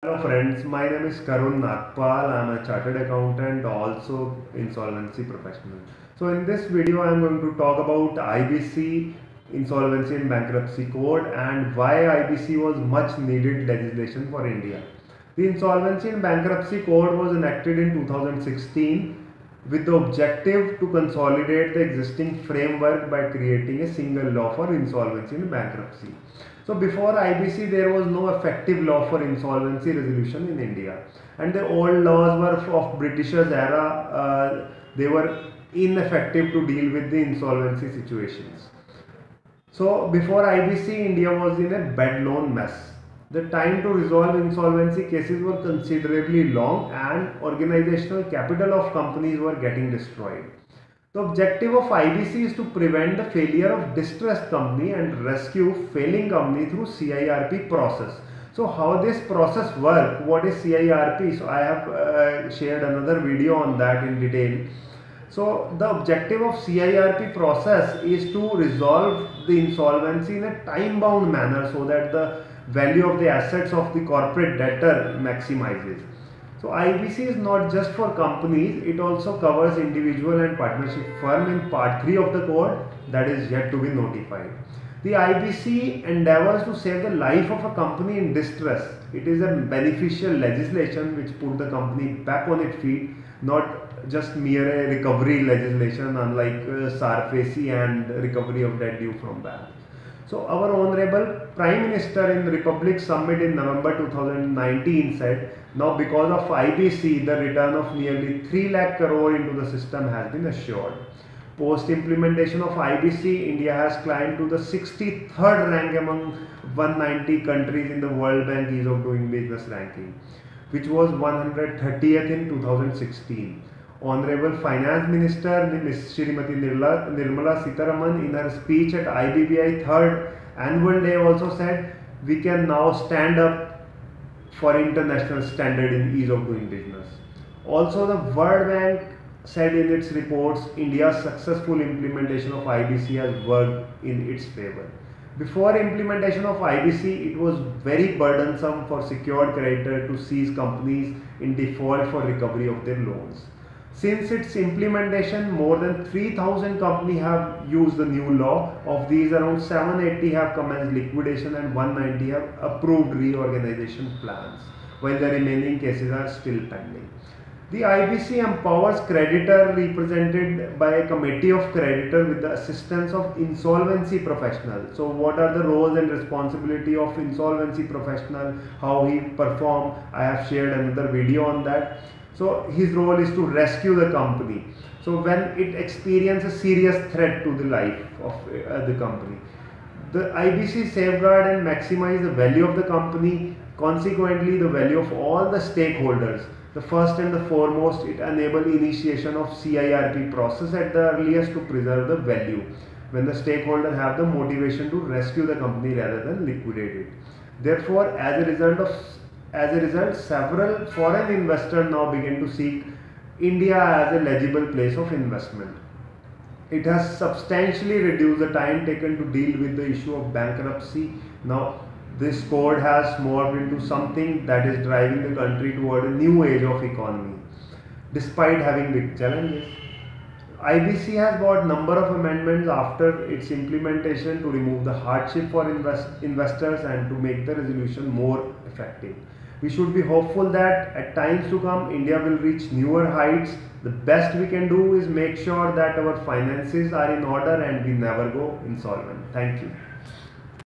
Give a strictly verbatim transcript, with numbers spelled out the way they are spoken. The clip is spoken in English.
Hello friends, my name is Karun Nagpal. I am a chartered accountant, also insolvency professional. So in this video I am going to talk about I B C, Insolvency and Bankruptcy Code, and why I B C was much needed legislation for India. The Insolvency and Bankruptcy Code was enacted in two thousand sixteen with the objective to consolidate the existing framework by creating a single law for insolvency and bankruptcy. So before I B C there was no effective law for insolvency resolution in India, and the old laws were of Britishers era. Uh, they were ineffective to deal with the insolvency situations. So before I B C, India was in a bed loan mess. The time to resolve insolvency cases were considerably long, and organizational capital of companies were getting destroyed. The objective of I B C is to prevent the failure of distressed company and rescue failing company through C I R P process. So how this process work? What is C I R P? So I have uh, shared another video on that in detail. So the objective of C I R P process is to resolve the insolvency in a time bound manner so that the value of the assets of the corporate debtor maximizes. So I B C is not just for companies, it also covers individual and partnership firm in part three of the code that is yet to be notified. The I B C endeavors to save the life of a company in distress. It is a beneficial legislation which put the company back on its feet, not just mere a recovery legislation unlike uh, SARFACI and recovery of debt due from bank. So our Honorable Prime Minister in the Republic Summit in November two thousand nineteen said, now because of I B C, the return of nearly three lakh crore into the system has been assured. Post implementation of I B C, India has climbed to the sixty-third rank among one hundred ninety countries in the World Bank Ease of Doing Business ranking, which was one hundred thirtieth in two thousand sixteen. Honorable Finance Minister Miz Shrimati Nirmala Sitharaman in her speech at I B B I third Annual Day also said, we can now stand up for international standard in ease of doing business. Also, the World Bank said in its reports, India's successful implementation of I B C has worked in its favor. Before implementation of I B C, it was very burdensome for secured creditor to seize companies in default for recovery of their loans. Since its implementation, more than three thousand companies have used the new law. Of these, around seven hundred eighty have commenced liquidation and one hundred ninety have approved reorganization plans, while the remaining cases are still pending. The I B C empowers creditor represented by a committee of creditor with the assistance of insolvency professional. So what are the roles and responsibility of insolvency professional, how he perform? I have shared another video on that. So his role is to rescue the company. So when it experiences a serious threat to the life of uh, the company, the I B C safeguard and maximize the value of the company, consequently the value of all the stakeholders. The first and the foremost, it enables initiation of C I R P process at the earliest to preserve the value, when the stakeholder have the motivation to rescue the company rather than liquidate it. Therefore, as a result of As a result, several foreign investors now begin to seek India as a legible place of investment. It has substantially reduced the time taken to deal with the issue of bankruptcy. Now, this code has morphed into something that is driving the country toward a new age of economy, despite having big challenges. I B C has brought number of amendments after its implementation to remove the hardship for invest investors and to make the resolution more effective. We should be hopeful that at times to come, India will reach newer heights. The best we can do is make sure that our finances are in order and we never go insolvent. Thank you.